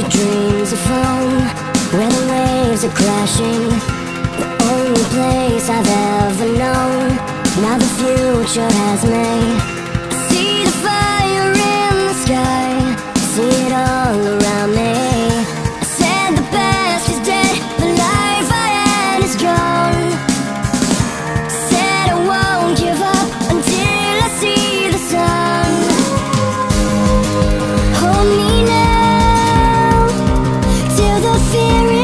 your dreams are from, where the waves are crashing. The only place I've ever known. Now the future has me. I see the fire in the sky, see it all around me. I said the past is dead, the life I had is gone. Said I won't give up until I see the sun. Hold me now, till the fear is